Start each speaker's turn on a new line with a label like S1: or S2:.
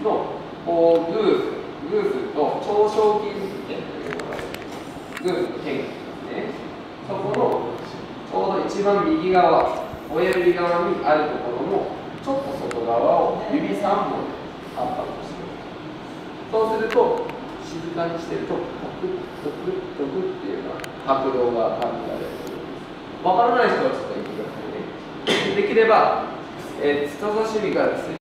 S1: のこうグーフと長小筋腱というのがグーフの腱ですね。そこのちょうど一番右側、親指側にあるところのちょっと外側を指3本で圧迫していく。そうすると静かにしてるとドクッドクッドクッっていうような拍動が感じられると思います。わからない人はちょっと言ってくださいね。できれば人差し指から